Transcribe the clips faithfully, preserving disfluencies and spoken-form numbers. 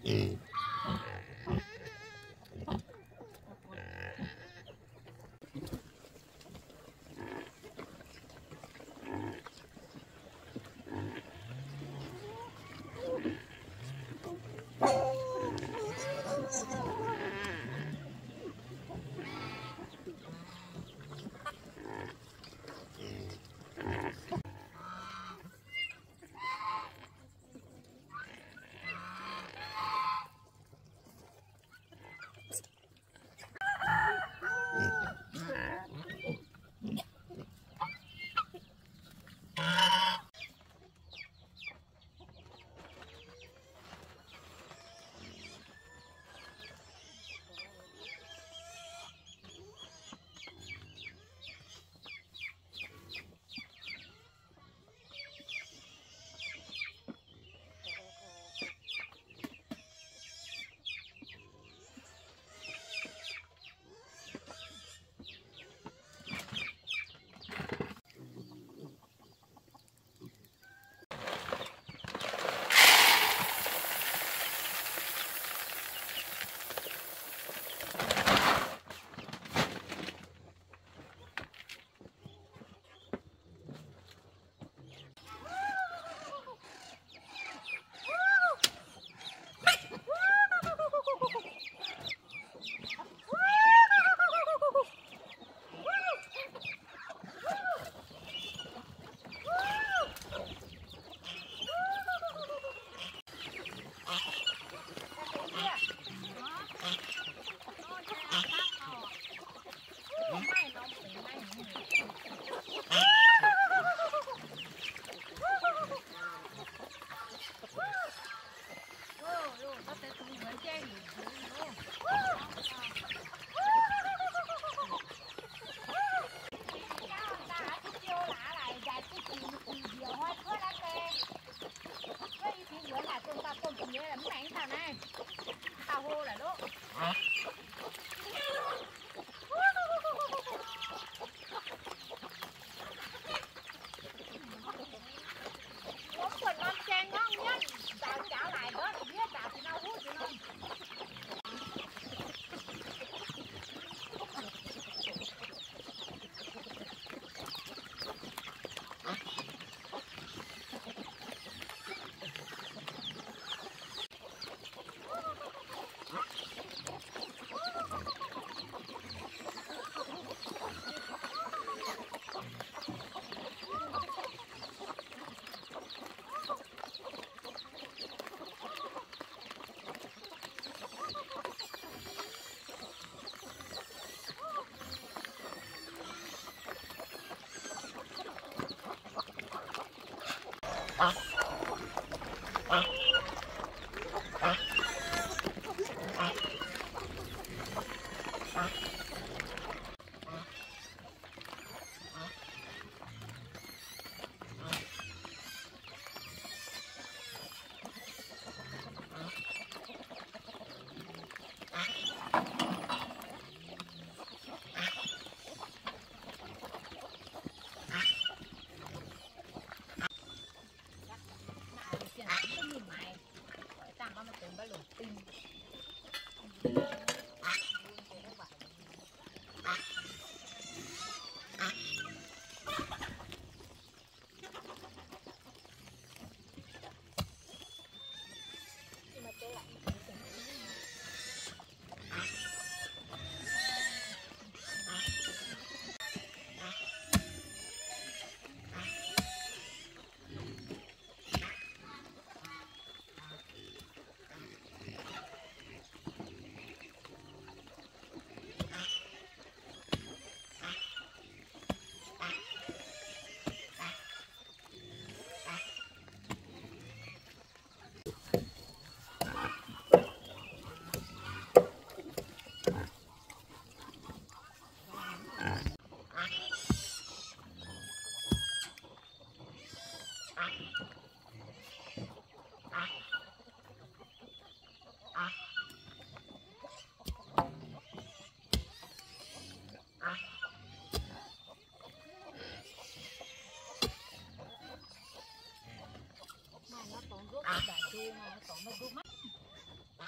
Nó còn rút cái bà kia mà còn nó rút mắt.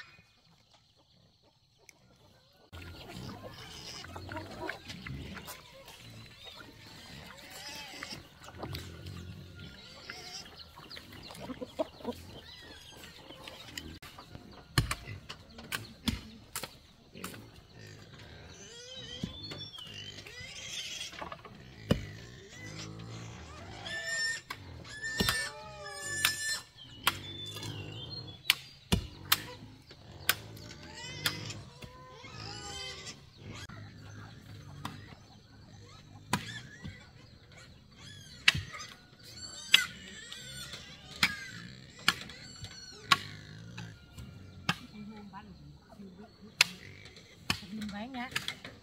anh nhá.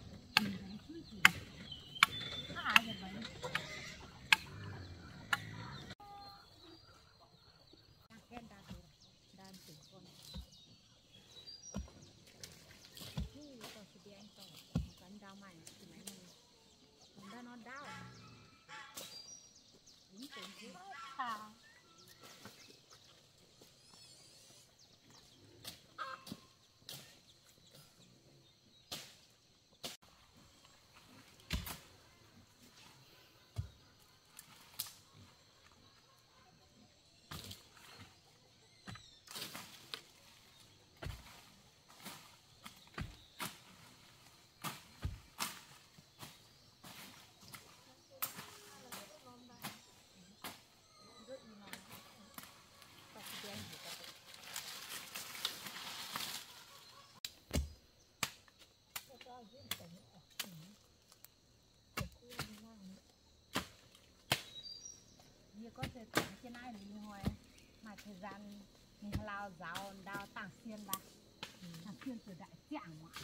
Có thể tặng trên ai được như hồi mà thời gian mình lao giáo đào tảng xiên ra tảng xiên từ đại trạng mà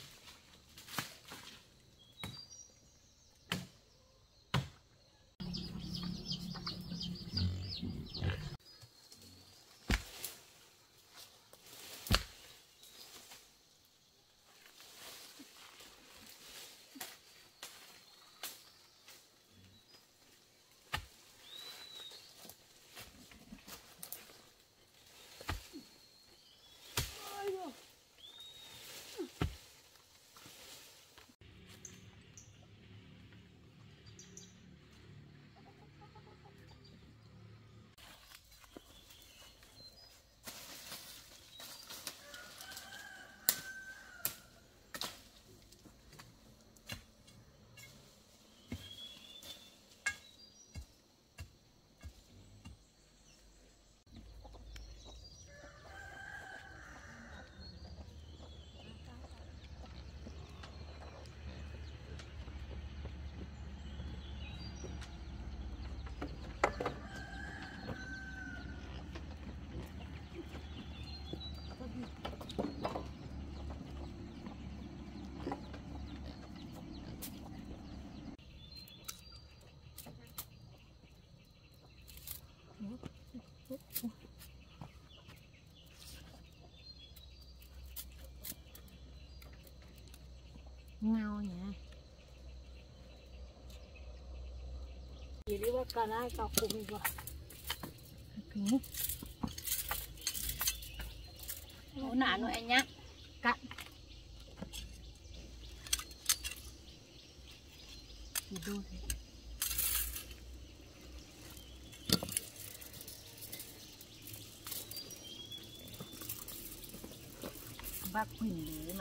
ngao nhỉ. Gì đi bắt cần ai cọc cùng rồi. Ủa nạ nữa anh nhá. Cặn. Gì đu thế. Bác Quỳnh đấy mà.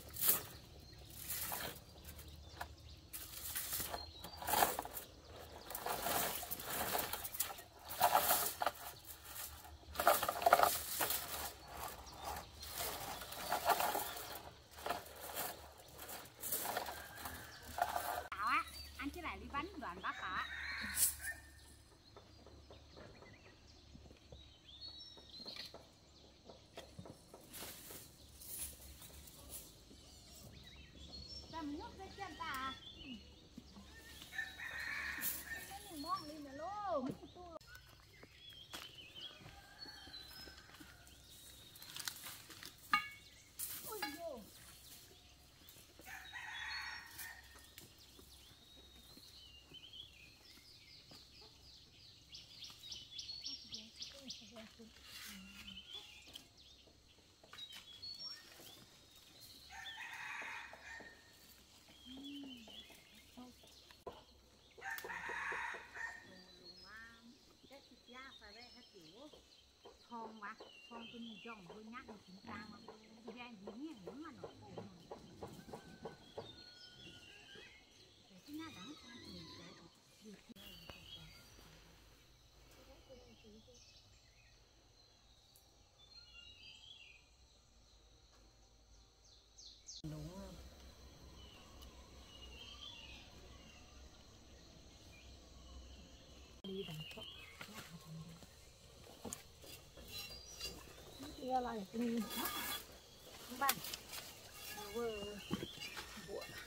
Mình nhốt cái chân ta. Mình mong đi mà luôn. Ôi dồi. Phong mà, phong tôi nhìn trông tôi nhắc được chúng ta mà tôi ra gì nhé, mà nó khổ mà để cái nhà đó ta nhìn thấy được đúng không? Đi đằng sau kia là cái gì các bạn vừa buồn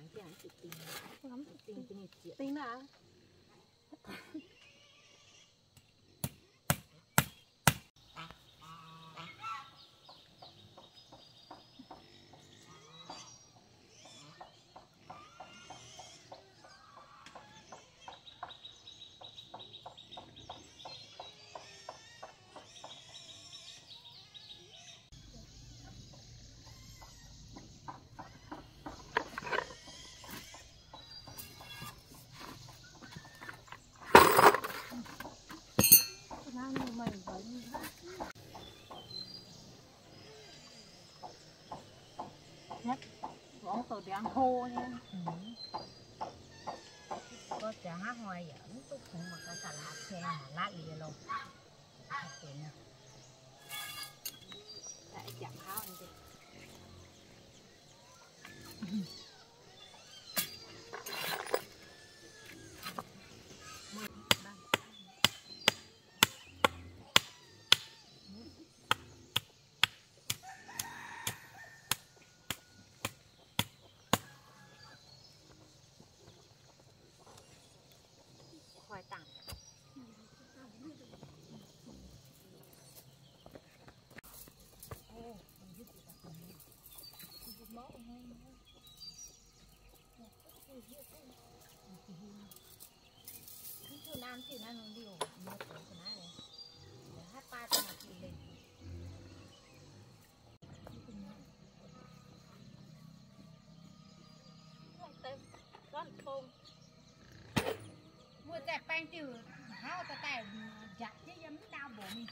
cái này tự tin lắm tin cái này chuyện tin à bóng tôi đang hô nha. Có chả hát hoài giỡn tôi cũng mà cả cả lá xe mà lá lìa luôn. Tại chẳng háo anh chị. Khoai tặng. Ô, mình biết gì cả. Mình biết mẫu ngay nữa. Thứ nam thì nó liều một cái này này. Để hát ba cho nó thì lên. Con tôm. Mua chạy bánh từ hao ta tại giặt chứ dám đau bổ mình.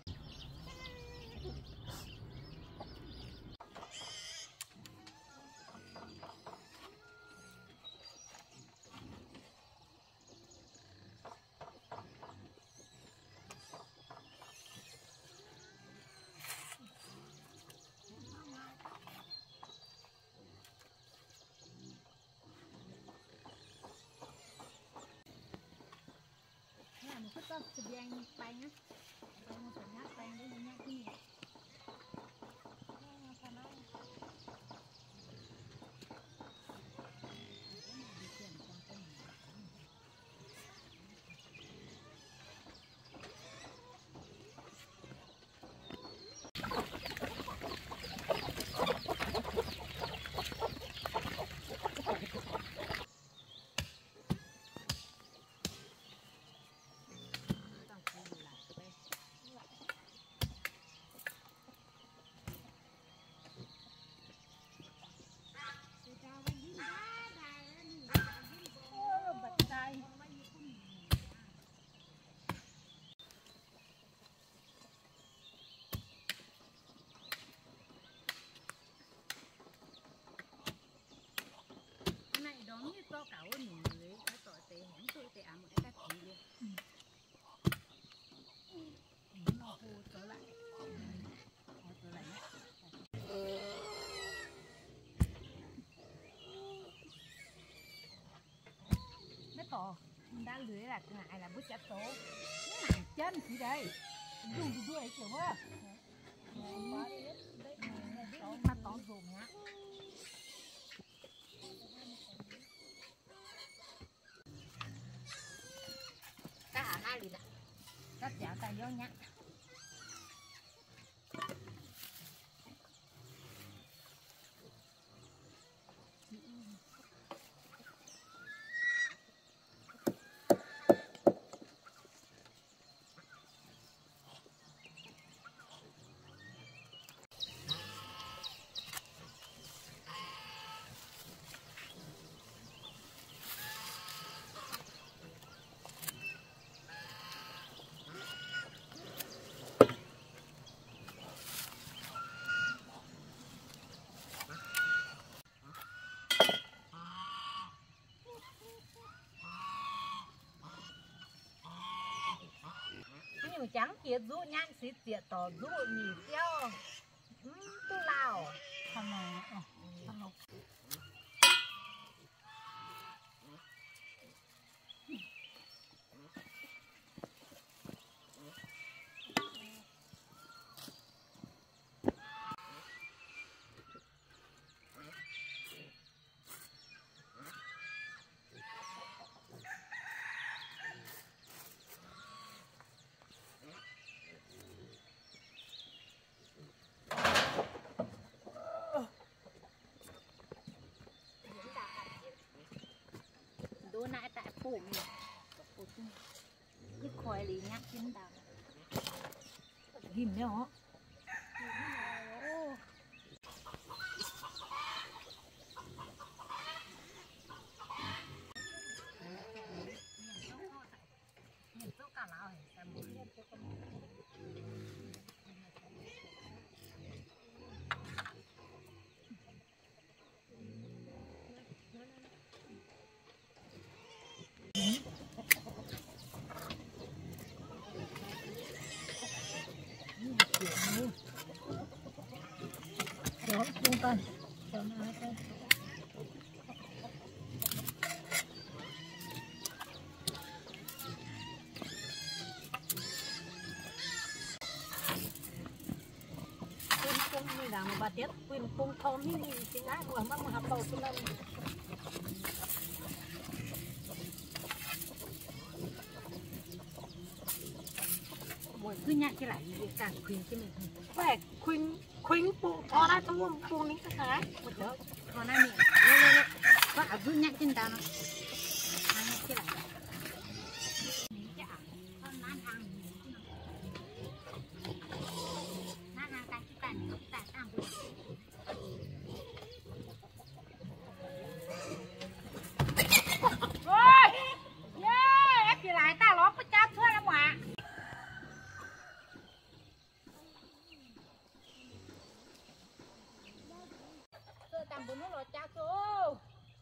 Mình thích có thời gian bánh á, bánh một phần nhát bánh đấy nhát cái gì, đón như to cả ơn người cái tội tệ hổng tôi tệ ám cái cách gì đi nó hô trở lại hô trở lại nó to đã lưới là ngại là bút chặt số nó nặng chân gì đây dùng gì đuôi kiểu quá mà to dùng nhá cả hai lì nè cắt chảo tay vô nhá trắng kia rũ nhang xịt tiệt tỏ rũ nhỉ tiêu tu lao thằng này thằng này mình bố chung cứ khoai lì nhát chín đào ghim đấy hả đó trung tâm cho nó cái cung mình làm bà tiết quyền cung thôn như này thì ngã vừa mà học đầu cho nên cứ nhặt cái lại việc càng khuyên cho mình phải khuyên khuyênปูthò ra trongปูní cái cái một chỗ thò ra miệng lên lên lên và cứ nhặt trên tao nó ăn cái lại tạm bốn nó cha số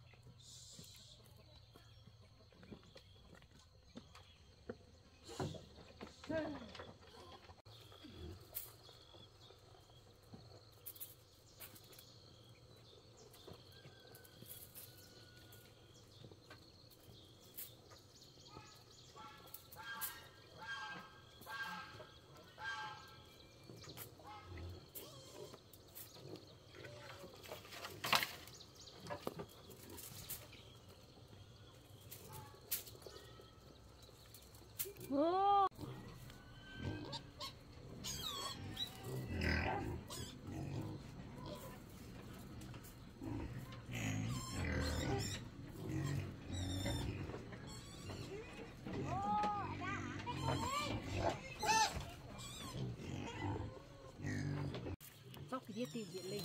ô sóc cái tiêu diện lên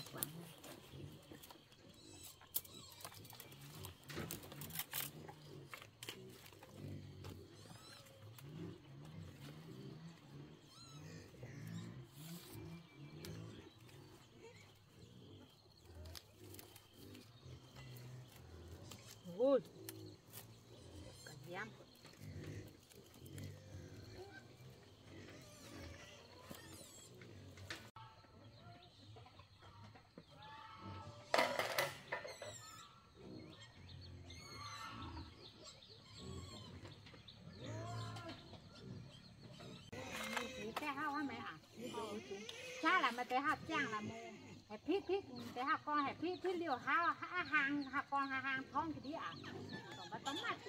ôi cả giam té hao hả mẹ hả cha là mà té hao chàng là mẹ hẹp phít phít té hao con hẹp phít phít liều hao hàng hao con hàng thon cái đi à còn bắt tóm mặt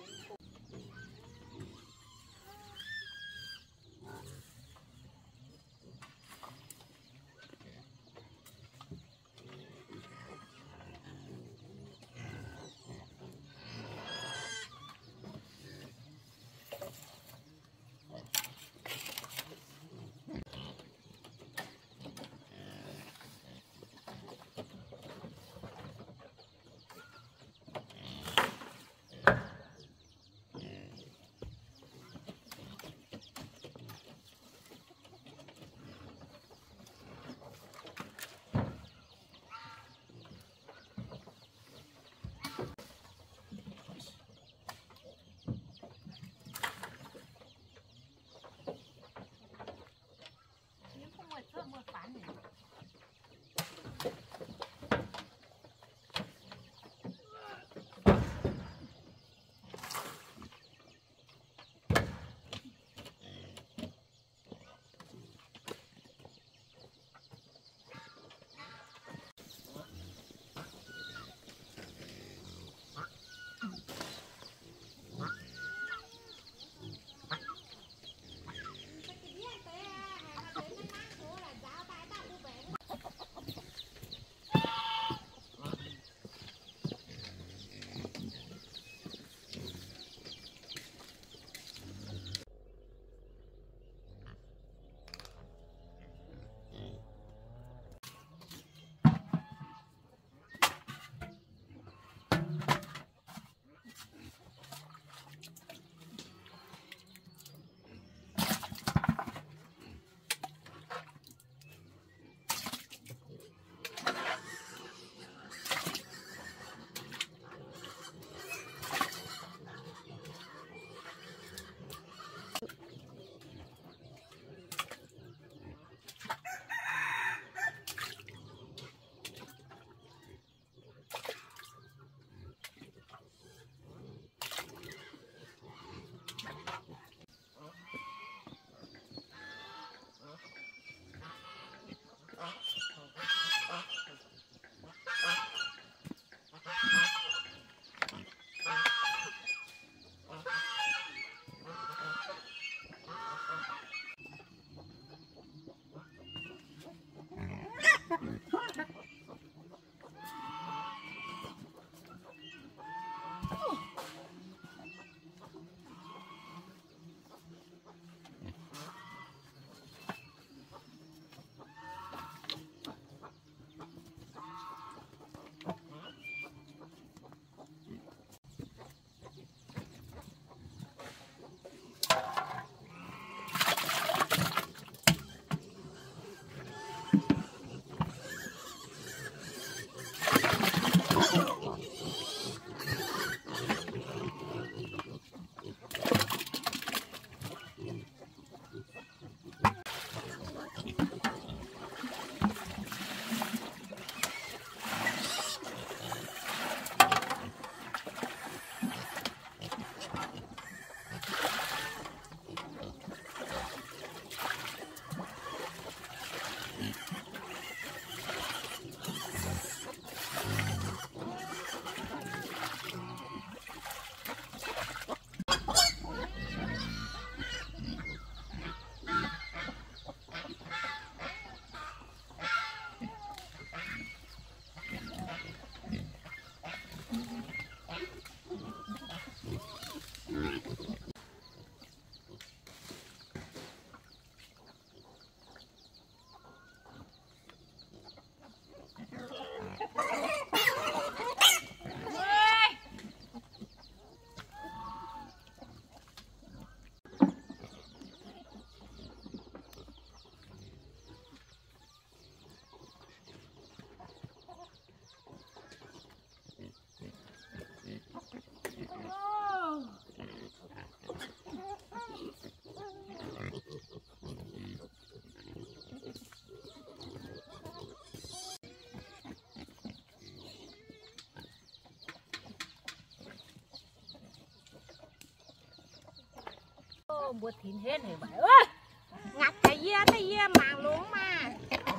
ô bữa thìn hết rồi vậy ơi ngặt cái gì cái gì màng luôn mà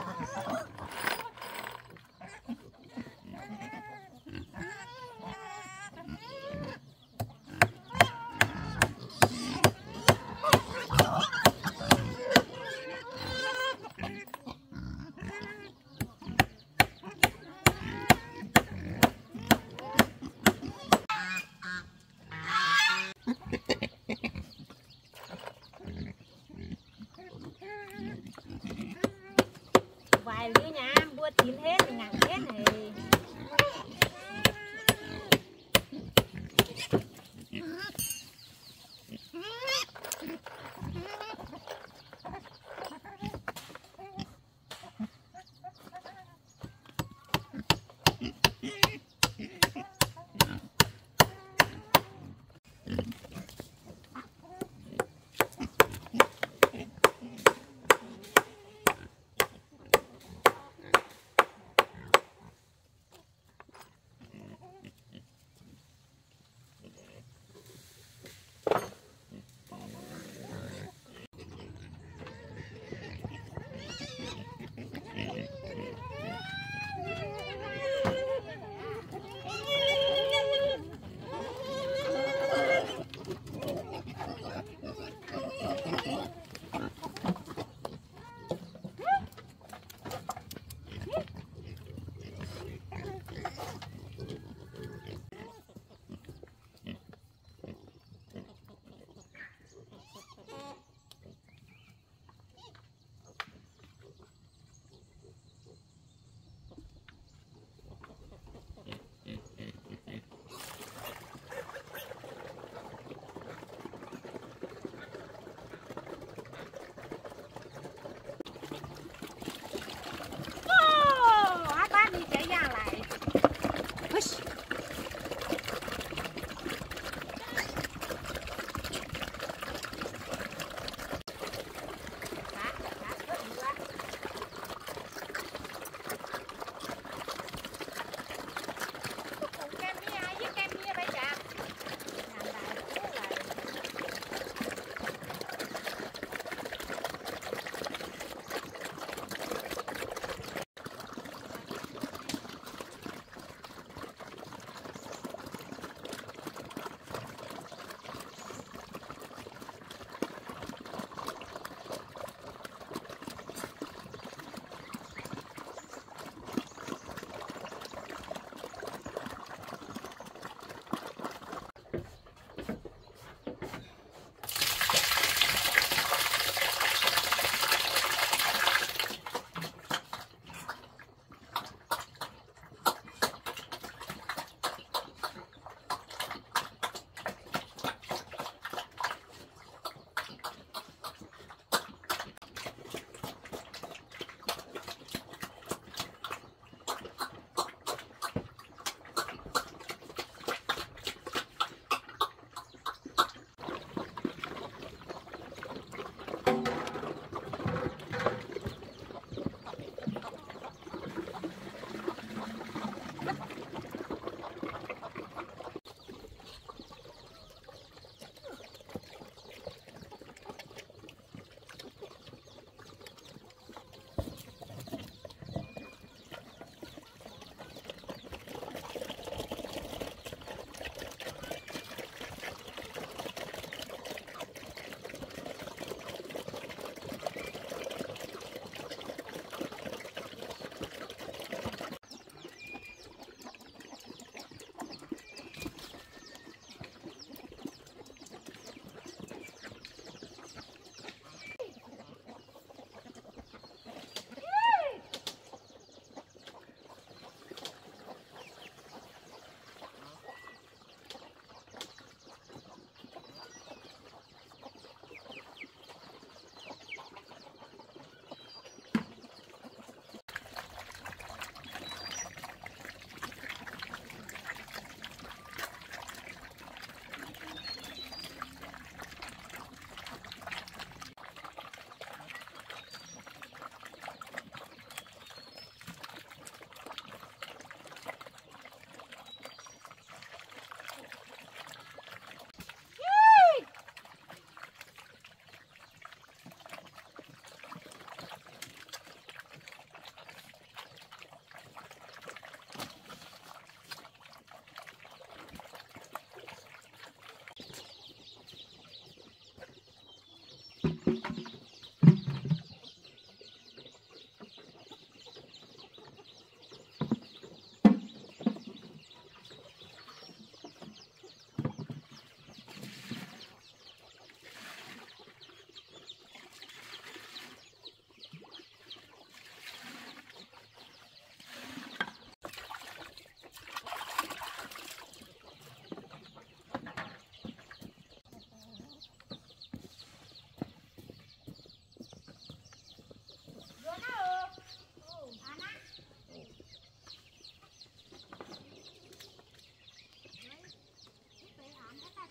vài lứa nhà bữa thìn hết rồi ngặt hết này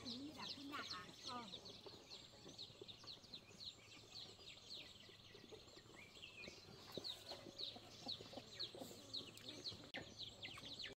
như là cứ nhạc à ờ